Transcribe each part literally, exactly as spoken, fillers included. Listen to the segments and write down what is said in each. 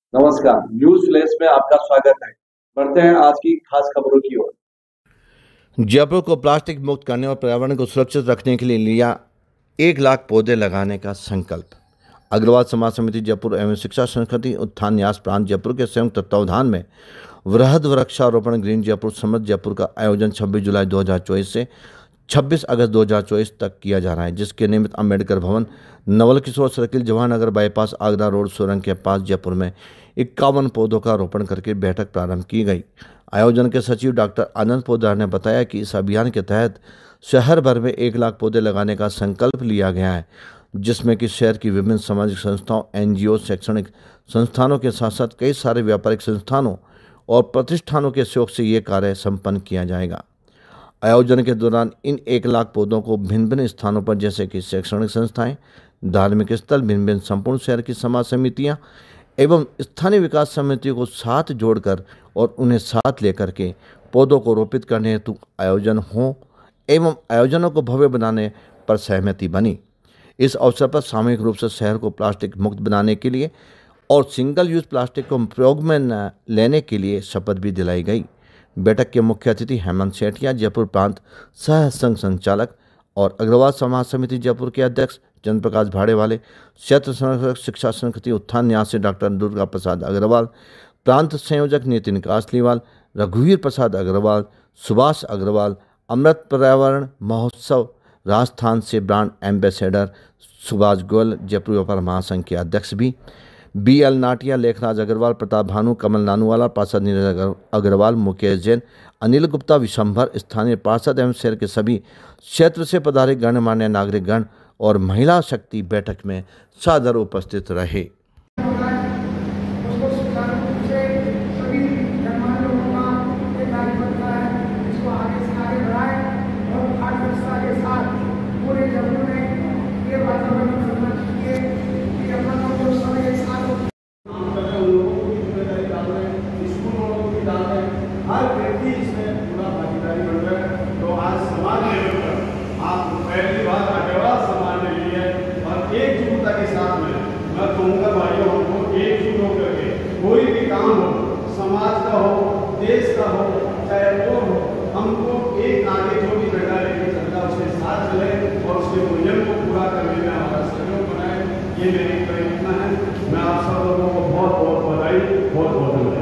नमस्कार, news flash में आपका स्वागत है। बढ़ते हैं आज की खास खबरों की ओर। जयपुर को प्लास्टिक मुक्त करने और पर्यावरण को सुरक्षित रखने के लिए लिया एक लाख पौधे लगाने का संकल्प। अग्रवाल समाज समिति जयपुर एवं शिक्षा संस्कृति उत्थान न्यास प्रांत जयपुर के संयुक्त तत्वावधान में वृहद वृक्षारोपण ग्रीन जयपुर समृद्ध जयपुर का आयोजन छब्बीस जुलाई दो हज़ार चौबीस से छब्बीस अगस्त दो हज़ार चौबीस तक किया जा रहा है, जिसके निमित्त Ambedkar Bhavan, Naval Kishore circle, Jawaharnagar bypass, Agra road, सुरंग के पास जयपुर में इक्यावन पौधों का रोपण करके बैठक प्रारंभ की गई। आयोजन के सचिव डॉक्टर आनंद पोद्दार ने बताया कि इस अभियान के तहत शहर भर में एक लाख पौधे लगाने का संकल्प लिया गया है, जिसमें कि शहर की विभिन्न सामाजिक संस्थाओं, एनजीओ, शैक्षणिक संस्थानों के साथ साथ कई सारे व्यापारिक संस्थानों और प्रतिष्ठानों के सहयोग से ये कार्य संपन्न किया जाएगा। आयोजन के दौरान इन एक लाख पौधों को भिन्न भिन्न स्थानों पर जैसे कि शैक्षणिक संस्थाएं, धार्मिक स्थल, भिन्न भिन्न संपूर्ण शहर की समाज समितियां एवं स्थानीय विकास समितियों को साथ जोड़कर और उन्हें साथ लेकर के पौधों को रोपित करने हेतु आयोजन हो एवं आयोजनों को भव्य बनाने पर सहमति बनी। इस अवसर पर सामूहिक रूप से शहर को प्लास्टिक मुक्त बनाने के लिए और सिंगल यूज प्लास्टिक को प्रयोग में न लेने के लिए शपथ भी दिलाई गई। बैठक के मुख्य अतिथि हेमंत सेठिया, जयपुर प्रांत सह संघ संचालक और अग्रवाल समाज समिति जयपुर के अध्यक्ष चंद्र प्रकाश भाड़ेवाले, क्षेत्र संरक्षक शिक्षा संस्कृति उत्थान न्यास से डॉक्टर दुर्गा प्रसाद अग्रवाल, प्रांत संयोजक नितिन कासलीवाल, रघुवीर प्रसाद अग्रवाल, सुभाष अग्रवाल, अमृत पर्यावरण महोत्सव राजस्थान से ब्रांड एम्बेसडर सुभाष गोयल, जयपुर व्यापार महासंघ के अध्यक्ष भी बी एल नाटिया, लेखराज अग्रवाल, प्रताप भानु, कमल नानूवाला, पार्षद नीरज अग्रवाल, मुकेश जैन, अनिल गुप्ता, विशंभर, स्थानीय पार्षद एवं शहर के सभी क्षेत्र से पधारे गणमान्य नागरिकगण और महिला शक्ति बैठक में सादर उपस्थित रहे। हर व्यक्ति इसमें पूरा भागीदारी बन रहा है। तो आज समाज लेवल पर आप पहली बार अग्रवाल समाज ने ली है और एकजुटता के साथ में मैं कहूँगा भाइयों, हमको एकजुट होकर के कोई भी काम हो, समाज का हो, देश का हो, चाहे वो हो, हमको एक आगे जो भी बेटा लेकर चलता उसके साथ चले और उसके विजन को पूरा करने में हमारा सहयोग बनाए। ये मेरी प्रयत्न है। मैं आप सब लोगों को बहुत बहुत बधाई, बहुत बहुत धन्यवाद।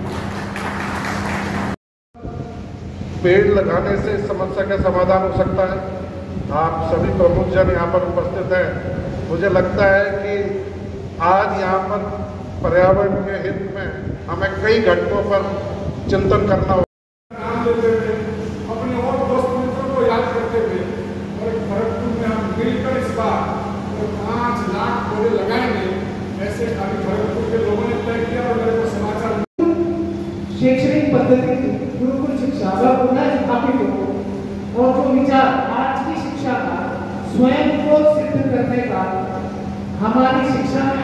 पेड़ लगाने से समस्या का समाधान हो सकता है। आप सभी प्रमुख जन यहाँ पर उपस्थित हैं। मुझे लगता है कि आज यहाँ पर पर्यावरण के हित में हमें कई घटकों पर चिंतन करना होगा। नाम लेते हुए अपने और दोस्त मित्रों को याद करते हुए और भरतपुर में हम मिलकर इस बार पाँच लाख पौधे लगाएंगे, ऐसे अभी भरतपुर के लोगों ने तय किया और मेरे को समाचार। शैक्षणिक पद्धति गुरुकुल शिक्षा वह पुनः स्थापित हो और जो विचार आज की शिक्षा का स्वयं को सिद्ध करने का हमारी शिक्षा